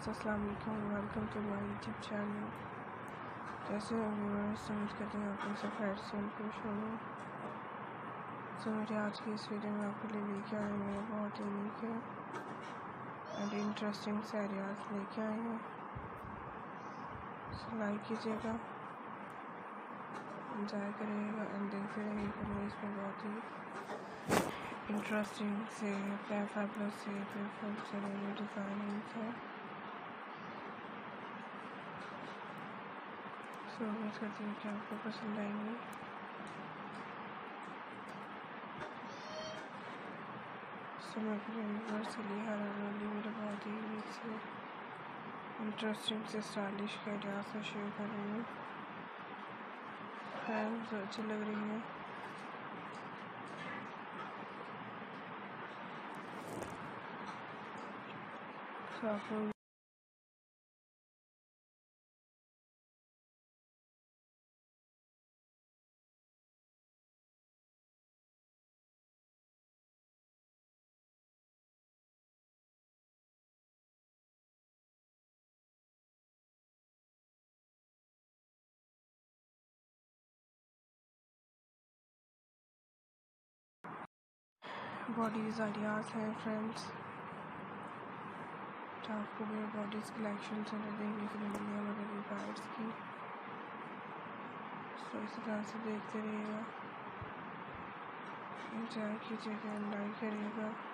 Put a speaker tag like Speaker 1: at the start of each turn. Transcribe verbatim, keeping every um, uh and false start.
Speaker 1: Friends, अस्सलाम वालेकुम। Welcome to my YouTube channel. कैसे हैं व्यूअर्स? उम्मीद करते हैं आप लोग सब खैर से खुश होंगे। सो मेरे आज की इस वीडियो में आपके लिए लेके आए हैं बहुत यूनिक है एंड इंटरेस्टिंग से आइडियाज लेके आए हैं। सो लाइक कीजिएगा, एंजॉय करिएगा एंड देखते रहिएगा। मैं इसमें बहुत ही इंटरेस्टिंग से फैबुलस से ब्यूटीफुल से न्यू डिज़ाइनिंग है। सो उम्मीद करती हूँ कि आपको पसंद आएंगी। सो मैं अपने व्यूअर्स के लिए हर रोली मेरे बहुत ही यूनिक से इंटरेस्टिंग से स्टाइलिश के आइडियाज से शेयर कर रही हूँ। फ्रेंड्स अच्छी लग रही है। सो आपको बॉडीज़ आइडियाज़ हैं फ्रेंड्स, तो आपको मेरे बॉडीज़ कलेक्शन से देखने के लिए मिली है मेरे गाइड्स की। सो इस तरह से देखते रहिएगा, एंजॉय कीजिएगा, लाइक करिएगा।